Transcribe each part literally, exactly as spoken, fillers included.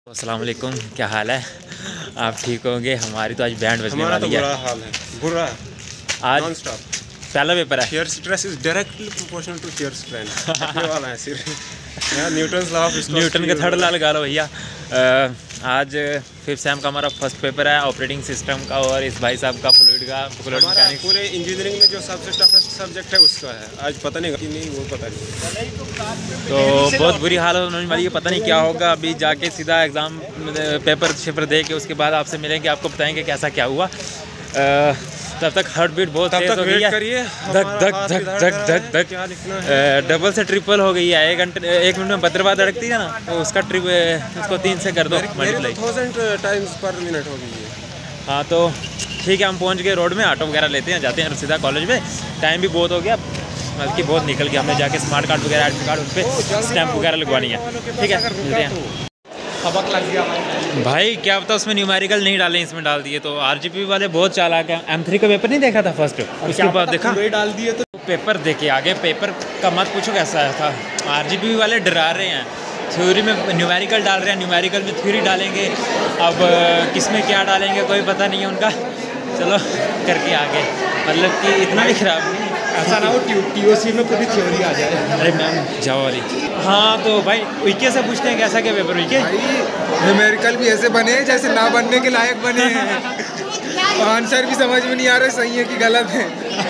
अस्सलाम वालेकुम, क्या हाल है? आप ठीक होंगे? हमारी तो आज बैंड बजने हमारा तो वाली है। बुरा हाल है, बुरा आज नॉन स्टॉप पहला पेपर है। Shear stress is directly proportional to shear strength. अपने वाला है सिर्फ यार Newton's law of viscosity. Newton का थर्ड ला लगा लो भैया। आज फिफ्थ सेम का हमारा फर्स्ट पेपर है ऑपरेटिंग सिस्टम का, और इस भाई साहब का फ्लूइड का फ्लूइड हमारा मैकेनिक्स। पूरे इंजीनियरिंग में जो सबसे टफेस्ट सब्जेक्ट है उसका है। आज पता नहीं कि नहीं वो पता नहीं। तो बहुत बुरी हालत होने वाली है, पता नहीं क्या होगा। अभी जाके सीधा एग्ज़ाम पेपर शेपर दे के उसके बाद आपसे मिलेंगे, आपको बताएंगे कैसा क्या हुआ। आ, तब तक हार्ट बीट बहुत तेज हो गई है, धक धक धक धक धक धक डबल से ट्रिपल हो गई है। एक घंटे एक मिनट में बहत्तर बार धड़कती है ना, तो उसका ट्रिप उसको तीन से कर दो मल्टीप्लाई। थाउजेंड टाइम्स पर मिनट हो गई है। हाँ तो ठीक है, हम पहुंच गए रोड में, ऑटो वगैरह लेते हैं, जाते हैं सीधा कॉलेज में। टाइम भी बहुत हो गया, बल्कि बहुत निकल गया। हमने जाके स्मार्ट कार्ड वगैरह एडमिट कार्ड उस पर स्टैम्प वगैरह लगवानी है। ठीक है, मिलते हैं। सबक लग गया भाई, क्या पता उसमें न्यूमेरिकल नहीं डाले, इसमें डाल दिए। तो आरजीपी वाले बहुत चालाक है। एम थ्री का पेपर नहीं देखा था फर्स्ट, उसके बाद देखा डाल दिए तो पेपर देखे आगे। पेपर का मत पूछो कैसा आया था। आरजीपी वाले डरा रहे हैं, थ्योरी में न्यूमेरिकल डाल रहे हैं, न्यूमेरिकल में थ्योरी डालेंगे। अब किस में क्या डालेंगे कोई पता नहीं है उनका। चलो करके आगे, मतलब कि इतना भी खराब नहीं, ऐसा ना हो टीओसी में पूरी थ्योरी आ जाए। अरे मैम जाओ वाली। हाँ तो भाई विके से पूछते हैं कैसा क्या पेपर विके। न्यूमेरिकल भी ऐसे बने हैं जैसे ना बनने के लायक बने हैं। आंसर भी समझ में नहीं आ रहा सही है कि गलत है।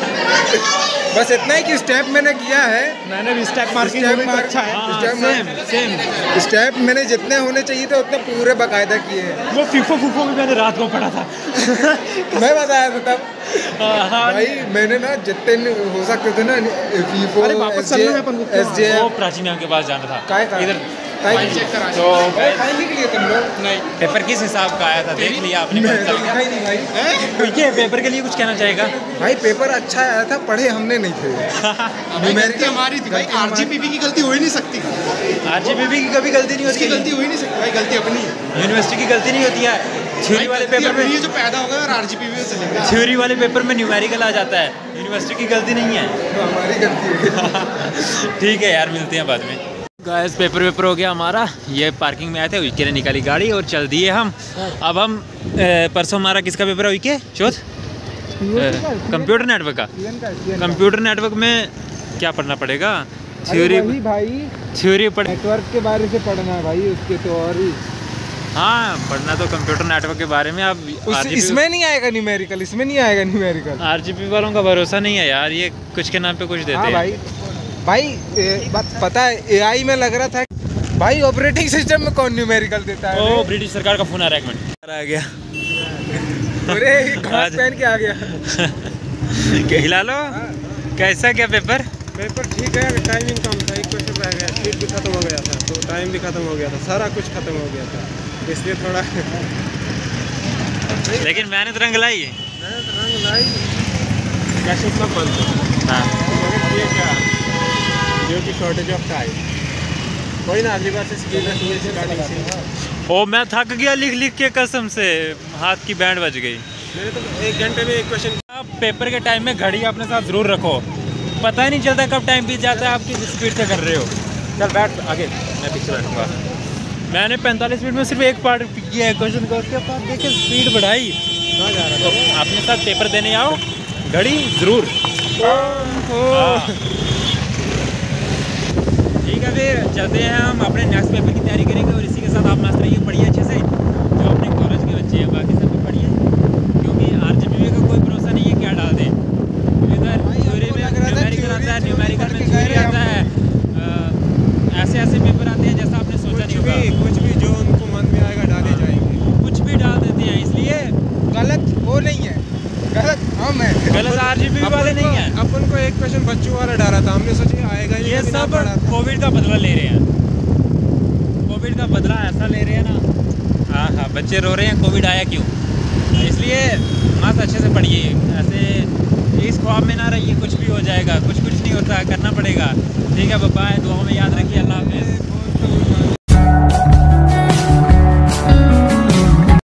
बस इतना ही कि स्टेप मैंने किया है, मैंने भी स्टेप मार्किंग स्टेप तो मार्क अच्छा है। हाँ, स्टेप सेम सेम। स्टेप मैंने जितने होने चाहिए थे उतने पूरे बाकायदा किए हैं। वो फीफो फूफो भी मैंने रात को पढ़ा था। मैं बताया था तब हाँ, हाँ। भाई, मैंने ना जितने हो सकते थे ना फीफो अरे वापस चलना है अपन को। एस जे वो प्राची मैम के पास जाना था। काय का इधर काय चेक करा। तो खाएंगे के लिए तुम लोग नहीं, पेपर किस हिसाब का आया था देख लिया आपने? मैं तो लिखा ही नहीं भाई। विके पेपर के लिए कुछ कहना चाहेगा? भाई पेपर अच्छा आया था, पढ़े हमने नहीं थे। गलती हमारी थी भाई, आरजीपीवी की गलती हो ही नहीं सकती। आरजीपीवी की कभी गलती नहीं होती, गलती हो ही नहीं सकती भाई, गलती अपनी है। यूनिवर्सिटी की गलती नहीं होती है। थ्योरी वाले पेपर में ये जो पैदा होगा और आरजीपीवी में चलेगा। थ्योरी वाले पेपर में न्यूमेरिकल आ जाता है, यूनिवर्सिटी की गलती नहीं है। तो हमारी गलती है। ठीक है यार, मिलते हैं बाद में। गाइस पेपर वेपर हो गया हमारा, ये पार्किंग में आए थे, विके ने निकाली गाड़ी और चल दिए हम। अब हम ए, परसों हमारा किसका पेपर है विके? चौथ कंप्यूटर नेटवर्क का। कंप्यूटर नेटवर्क में क्या पढ़ना पड़ेगा? थ्योरी भाई, थ्योरी पढ़ नेटवर्क के बारे से पढ़ना है भाई, उसके तो और ही। हाँ पढ़ना तो कंप्यूटर नेटवर्क के बारे में। अब इसमें नहीं आएगा न्यूमेरिकल, इसमें नहीं आएगा न्यूमेरिकल। आरजीपी वालों का भरोसा नहीं है यार, ये कुछ के नाम पे कुछ देते हाँ हैं। भाई भाई ए, बात पता है, एआई में लग रहा था भाई, ऑपरेटिंग सिस्टम में कौन न्यूमेरिकल देता है? ओ ब्रिटिश सरकार का फोन आ रहा है, एक मिनट आ गया। अरे घास पहन के आ गया। हिला लो। कैसा क्या पेपर? पेपर ठीक है, टाइमिंग कम था, एक क्वेश्चन रह गया, स्पीड भी खत्म हो गया था, तो टाइम भी खत्म हो गया था, सारा कुछ खत्म हो गया था, इसलिए थोड़ा लेकिन मैंने तो रंग लाई। मैंने तो रंग लाई, कैसे सब बंद। हाँ मगर ये क्या due to shortage of time, कोई ना अगली बार से स्पीड रखिए स्टार्टिंग से। ओ मैं थक गया लिख लिख के, कसम से हाथ की बैंड बज गई। मेरे तो एक घंटे में एक क्वेश्चन। आप पेपर के टाइम में घड़ी अपने साथ ज़रूर रखो, पता ही नहीं चलता कब टाइम बीत जाता है, आप किस स्पीड से कर रहे हो। चल बैठ आगे, मैं पीछे बैठूंगा। मैंने पैंतालीस मिनट में सिर्फ एक पार्ट किया है क्वेश्चन का, उसके बाद देखिए स्पीड बढ़ाई। कहाँ जा रहा तो अपने साथ पेपर देने आओ, घड़ी ज़रूर। ठीक है फिर चलते हैं हम अपने नेक्स्ट पेपर की तैयारी करेंगे, और इसी के साथ आप मस्त रहिए, पढ़िए अच्छे से, जो अपने कॉलेज के बच्चे हैं, बाकी सब भी पढ़िए, क्योंकि आरजीपी का कोई भरोसा नहीं है क्या डाल दें। इधर थ्योरी में न्यूमेरिकल आता है, न्यूमेरिकल में थ्योरी आता है, ऐसे ऐसे पेपर आते हैं जैसा आपने सोचा नहीं होगा। कुछ भी जो उनको मन में आएगा डाले जाएंगे, कुछ भी डाल देते हैं, इसलिए गलत वो नहीं है, गलत हम है। गलत आरजीपी वाले नहीं है। अपन को एक क्वेश्चन बच्चों वाला डाला था, हमने सोचा आएगा ही नहीं, ये बिना सब पढ़ा था। कोविड का बदला ले रहे हैं, कोविड का बदला ऐसा ले रहे हैं ना। हाँ हाँ बच्चे रो रहे हैं कोविड आया क्यों, इसलिए मस्त अच्छे से पढ़िए, ऐसे इस ख्वाब में ना रहिए कुछ भी हो जाएगा, कुछ कुछ नहीं होता, करना पड़ेगा। ठीक है बाय, दुआओं में याद रखिए, अल्लाह हाफिज़।